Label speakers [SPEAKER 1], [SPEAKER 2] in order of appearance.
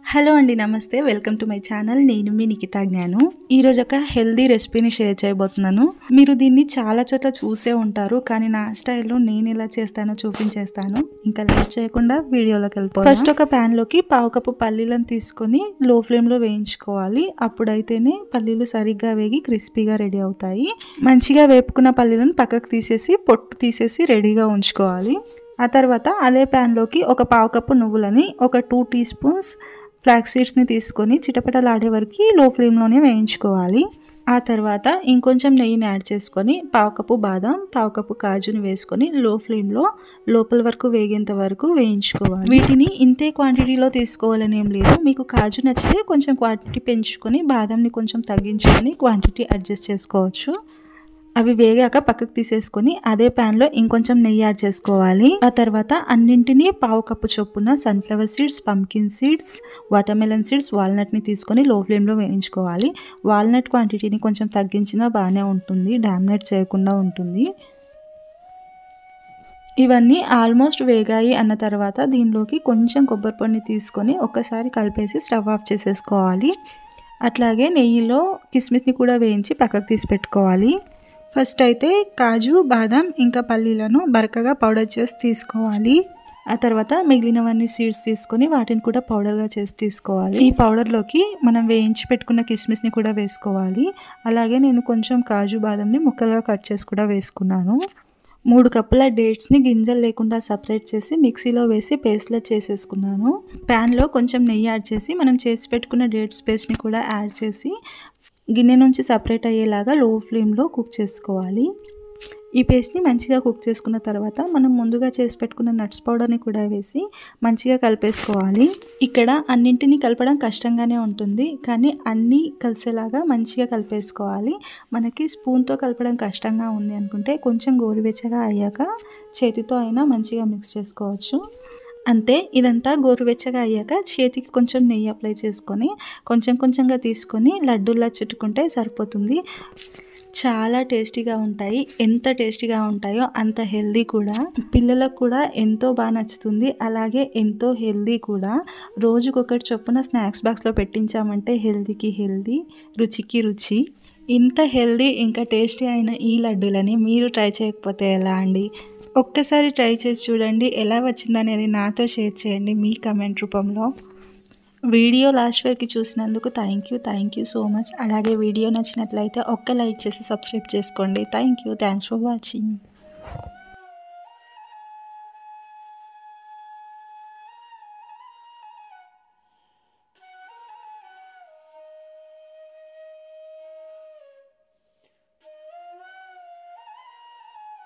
[SPEAKER 1] Hello అండి, నమస్తే. Welcome to my channel. నేను మీ నిఖితా జ్ఞాను. ఈరోజు ఒక హెల్దీ రెసిపీని షేర్ చేయబోతున్నాను. మీరు దీన్ని చాలా చోట్ల చూసే ఉంటారు, కానీ నా స్టైల్లో నేను ఎలా చేస్తానో చూపించేస్తాను. ఇంకా లేట్ చేయకుండా వీడియోలోకి వెళ్ళిపోతాను. ఫస్ట్ ఒక ప్యాన్లోకి 1/2 కప్పు పల్లీలను తీసుకొని లో ఫ్లేమ్లో వేయించుకోవాలి. అప్పుడైతేనే పల్లీలు సరిగ్గా వేగి క్రిస్పీగా రెడీ అవుతాయి. మంచిగా వేపుకున్న పల్లీలను పక్కకు తీసేసి పొట్టు తీసేసి రెడీగా ఉంచుకోవాలి. ఆ తర్వాత అదే ప్యాన్లోకి ఒక 1/2 కప్పు నువ్వులని, ఒక 2 టీ స్పూన్స్ ఫ్లాక్స్ సీడ్స్ని తీసుకొని చిటపటలాడే వరకు లో ఫ్లేమ్లోనే వేయించుకోవాలి. ఆ తర్వాత ఇంకొంచెం నెయ్యిని యాడ్ చేసుకొని 1/2 కప్పు బాదం, 1/2 కప్పు కాజుని వేసుకొని లో ఫ్లేమ్లో లోపల వరకు వేగేంత వరకు వేయించుకోవాలి. వీటిని ఇంతే క్వాంటిటీలో తీసుకోవాలని ఏం లేదు. మీకు కాజు నచ్చితే కొంచెం క్వాంటిటీ పెంచుకొని బాదంని కొంచెం తగ్గించుకొని క్వాంటిటీ అడ్జస్ట్ చేసుకోవచ్చు. అవి వేగాక పక్కకు తీసేసుకొని అదే ప్యాన్లో ఇంకొంచెం నెయ్యి యాడ్ చేసుకోవాలి. ఆ తర్వాత అన్నింటినీ 1/2 కప్పు చొప్పున sunflower seeds, pumpkin seeds, watermelon seeds, వాల్నట్ని తీసుకొని లో ఫ్లేమ్లో వేయించుకోవాలి. వాల్నట్ క్వాంటిటీని కొంచెం తగ్గించినా బాగానే ఉంటుంది, డామినేట్ చేయకుండా ఉంటుంది. ఇవన్నీ ఆల్మోస్ట్ వేగాయి అన్న తర్వాత దీనిలోకి కొంచెం కొబ్బరి పొడిని తీసుకొని ఒక్కసారి కలిపేసి స్టవ్ ఆఫ్ చేసేసుకోవాలి. అట్లాగే నెయ్యిలో కిస్మిస్ని కూడా వేయించి పక్కకు తీసి పెట్టుకోవాలి. ఫస్ట్ అయితే కాజు, బాదం ఇంకా పల్లీలను బరకగా పౌడర్ చేసి తీసుకోవాలి. ఆ తర్వాత మిగిలినవన్నీ సీడ్స్ తీసుకొని వాటిని కూడా పౌడర్గా చేసి తీసుకోవాలి. ఈ పౌడర్లోకి మనం వేయించి పెట్టుకున్న కిస్మిస్ని కూడా వేసుకోవాలి. అలాగే నేను కొంచెం కాజు, బాదంని ముక్కలుగా కట్ చేసి కూడా వేసుకున్నాను. 3 కప్పుల డేట్స్ని గింజలు లేకుండా సపరేట్ చేసి మిక్సీలో వేసి పేస్ట్లా చేసేసుకున్నాను. ప్యాన్లో కొంచెం నెయ్యి యాడ్ చేసి మనం చేసి పెట్టుకున్న డేట్స్ పేస్ట్ని కూడా యాడ్ చేసి గిన్నె నుంచి సపరేట్ అయ్యేలాగా లో ఫ్లేమ్లో కుక్ చేసుకోవాలి. ఈ పేస్ట్ని మంచిగా కుక్ చేసుకున్న తర్వాత మనం ముందుగా చేసి పెట్టుకున్న నట్స్ పౌడర్ని కూడా వేసి మంచిగా కలిపేసుకోవాలి. ఇక్కడ అన్నింటినీ కలపడం కష్టంగానే ఉంటుంది, కానీ అన్నీ కలిసేలాగా మంచిగా కలిపేసుకోవాలి. మనకి స్పూన్తో కలపడం కష్టంగా ఉంది అనుకుంటే కొంచెం గోరువెచ్చగా అయ్యాక చేతితో అయినా మంచిగా మిక్స్ చేసుకోవచ్చు. అంతే, ఇదంతా గోరువెచ్చగా అయ్యాక చేతికి కొంచెం నెయ్యి అప్లై చేసుకొని కొంచెంగా తీసుకొని లడ్డూలా చుట్టుకుంటే సరిపోతుంది. చాలా టేస్టీగా ఉంటాయి. ఎంత టేస్టీగా ఉంటాయో అంత హెల్దీ కూడా. పిల్లలకు కూడా ఎంతో బాగా నచ్చుతుంది, అలాగే ఎంతో హెల్దీ కూడా. రోజుకొకటి చొప్పున స్నాక్స్ బాక్స్లో పెట్టించామంటే హెల్దీకి హెల్దీ, రుచికి రుచి. ఇంత హెల్దీ ఇంకా టేస్టీ అయిన ఈ లడ్డూలని మీరు ట్రై చేయకపోతే ఎలా అండి? ఒక్కసారి ట్రై చేసి చూడండి. ఎలా వచ్చిందనేది నాతో షేర్ చేయండి మీ కమెంట్ రూపంలో. వీడియో లాస్ట్ వరకు చూసినందుకు థ్యాంక్ యూ సో మచ్. అలాగే వీడియో నచ్చినట్లయితే ఒక్క లైక్ చేసి సబ్స్క్రైబ్ చేసుకోండి. Thanks for watching.